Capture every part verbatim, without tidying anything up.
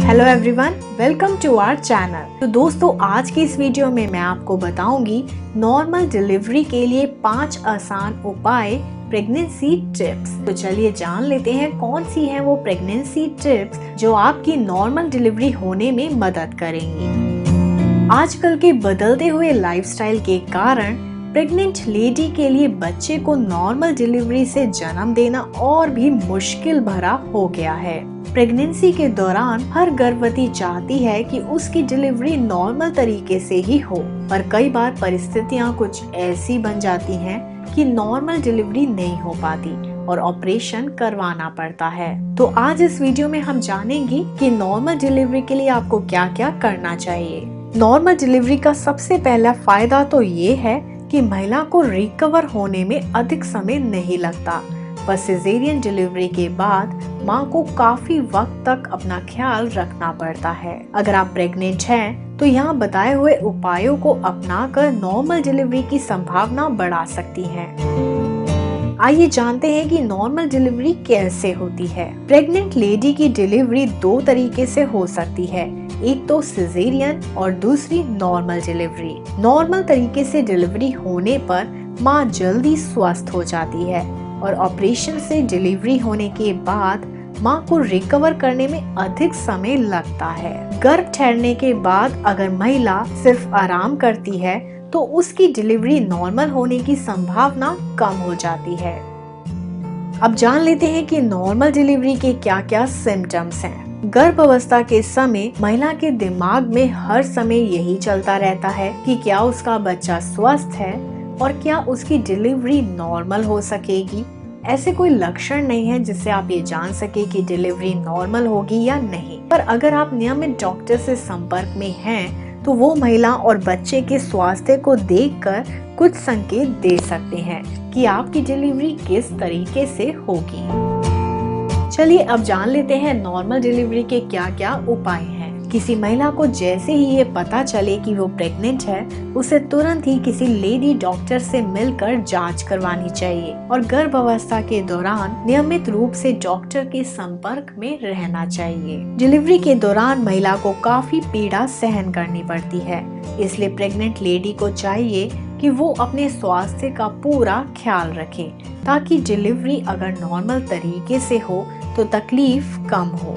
Hello everyone, welcome to our channel. तो दोस्तों, आज की इस वीडियो में मैं आपको बताऊंगी नॉर्मल डिलीवरी के लिए पांच आसान उपाय, प्रेगनेंसी टिप्स। तो चलिए जान लेते हैं कौन सी है वो प्रेगनेंसी टिप्स जो आपकी नॉर्मल डिलीवरी होने में मदद करेंगी। आजकल के बदलते हुए लाइफस्टाइल के कारण प्रेग्नेंट लेडी के लिए बच्चे को नॉर्मल डिलीवरी से जन्म देना और भी मुश्किल भरा हो गया है। प्रेगनेंसी के दौरान हर गर्भवती चाहती है कि उसकी डिलीवरी नॉर्मल तरीके से ही हो, पर कई बार परिस्थितियां कुछ ऐसी बन जाती हैं कि नॉर्मल डिलीवरी नहीं हो पाती और ऑपरेशन करवाना पड़ता है। तो आज इस वीडियो में हम जानेंगे कि नॉर्मल डिलीवरी के लिए आपको क्या क्या करना चाहिए। नॉर्मल डिलीवरी का सबसे पहला फायदा तो ये है कि महिला को रिकवर होने में अधिक समय नहीं लगता। पर सिजेरियन डिलीवरी के बाद मां को काफी वक्त तक अपना ख्याल रखना पड़ता है। अगर आप प्रेग्नेंट हैं, तो यहाँ बताए हुए उपायों को अपनाकर नॉर्मल डिलीवरी की संभावना बढ़ा सकती हैं। आइए जानते हैं कि नॉर्मल डिलीवरी कैसे होती है। प्रेग्नेंट लेडी की डिलीवरी दो तरीके से हो सकती है, एक तो सिजेरियन और दूसरी नॉर्मल डिलीवरी। नॉर्मल तरीके से डिलीवरी होने पर मां जल्दी स्वस्थ हो जाती है और ऑपरेशन से डिलीवरी होने के बाद मां को रिकवर करने में अधिक समय लगता है। गर्भ ठहरने के बाद अगर महिला सिर्फ आराम करती है तो उसकी डिलीवरी नॉर्मल होने की संभावना कम हो जाती है। अब जान लेते हैं कि नॉर्मल डिलीवरी के क्या क्या सिम्टम्स हैं। गर्भ अवस्था के समय महिला के दिमाग में हर समय यही चलता रहता है कि क्या उसका बच्चा स्वस्थ है और क्या उसकी डिलीवरी नॉर्मल हो सकेगी। ऐसे कोई लक्षण नहीं है जिससे आप ये जान सके कि डिलीवरी नॉर्मल होगी या नहीं, पर अगर आप नियमित डॉक्टर से संपर्क में हैं तो वो महिला और बच्चे के स्वास्थ्य को देखकर कुछ संकेत दे सकते हैं कि आपकी डिलीवरी किस तरीके से होगी। चलिए अब जान लेते हैं नॉर्मल डिलीवरी के क्या क्या उपाय हैं। किसी महिला को जैसे ही ये पता चले कि वो प्रेग्नेंट है, उसे तुरंत ही किसी लेडी डॉक्टर से मिलकर जांच करवानी चाहिए और गर्भ अवस्था के दौरान नियमित रूप से डॉक्टर के संपर्क में रहना चाहिए। डिलीवरी के दौरान महिला को काफी पीड़ा सहन करनी पड़ती है, इसलिए प्रेग्नेंट लेडी को चाहिए कि वो अपने स्वास्थ्य का पूरा ख्याल रखे ताकि डिलीवरी अगर नॉर्मल तरीके से हो तो तकलीफ कम हो।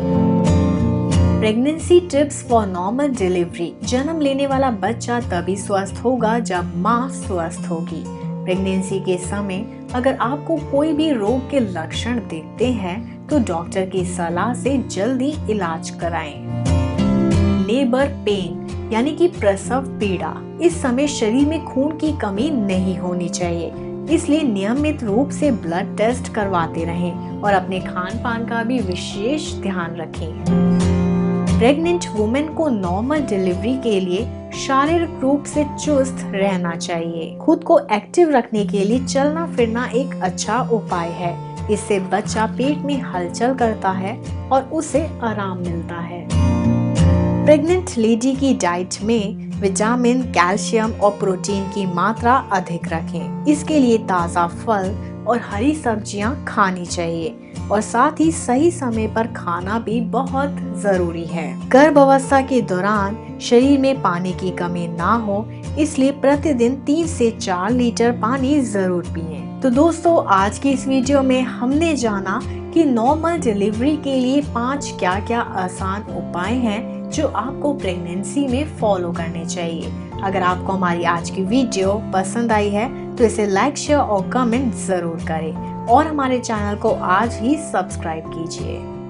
Pregnancy tips for normal delivery. जन्म लेने वाला बच्चा तभी स्वस्थ होगा जब मां स्वस्थ होगी। प्रेगनेंसी के समय अगर आपको कोई भी रोग के लक्षण दिखते हैं तो डॉक्टर की सलाह से जल्दी इलाज कराएं। लेबर पेन यानी कि प्रसव पीड़ा। इस समय शरीर में खून की कमी नहीं होनी चाहिए, इसलिए नियमित रूप से ब्लड टेस्ट करवाते रहें और अपने खान पान का भी विशेष ध्यान रखें। प्रेग्नेंट वुमेन को नॉर्मल डिलीवरी के लिए शारीरिक रूप से चुस्त रहना चाहिए। खुद को एक्टिव रखने के लिए चलना फिरना एक अच्छा उपाय है। इससे बच्चा पेट में हलचल करता है और उसे आराम मिलता है। प्रेग्नेंट लेडी की डाइट में विटामिन, कैल्शियम और प्रोटीन की मात्रा अधिक रखें। इसके लिए ताज़ा फल और हरी सब्जियां खानी चाहिए और साथ ही सही समय पर खाना भी बहुत जरूरी है। गर्भ अवस्था के दौरान शरीर में पानी की कमी ना हो, इसलिए प्रतिदिन तीन से चार लीटर पानी जरूर पिएं। तो दोस्तों, आज की इस वीडियो में हमने जाना कि नॉर्मल डिलीवरी के लिए पांच क्या क्या आसान उपाय हैं जो आपको प्रेगनेंसी में फॉलो करने चाहिए। अगर आपको हमारी आज की वीडियो पसंद आई है तो इसे लाइक, शेयर और कमेंट जरूर करें और हमारे चैनल को आज ही सब्सक्राइब कीजिए।